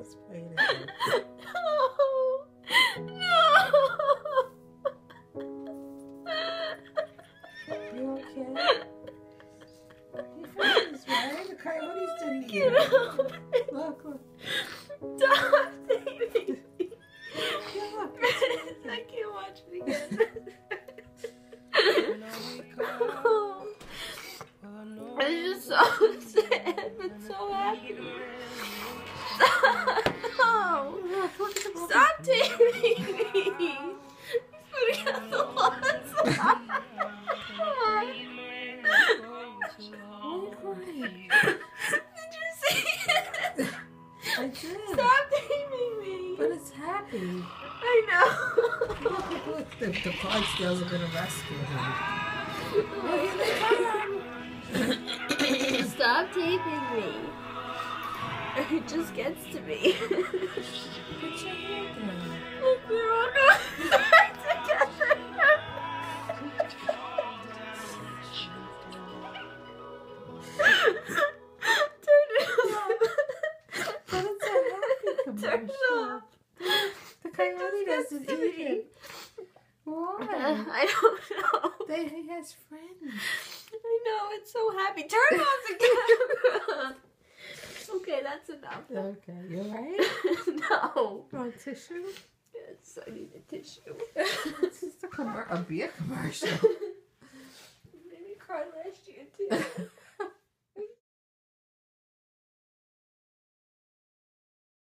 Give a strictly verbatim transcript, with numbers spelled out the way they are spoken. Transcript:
Let's play it again. No. No. You okay? He freezes, right? The coyote's didn't eat Get it. out. Look, look. Stop taping me. Yeah, look. I can't watch it again. Oh. It's just so sad, but so happy. Stop! No. Stop taping me. He's putting out the lots. Why are you crying? Did you see it? I did. Stop taping me. But it's happy. I know. Look, look, look. The, the Clydesdales are going to rescue him. Oh, here they come. Stop taping me. It just gets to me. Put your hand down. Look, they're all going back together. Turn it off. But it's a happy Turn it commercial. off. The coyote doesn't to eat me. it. Why? I don't know. They, he has friends. I know, it's so happy. Turn off the camera. Okay, that's enough. Okay, you alright? No. Want tissue? Yes, I need a tissue. It's just a, commer- a beer commercial. Made me cry last year too.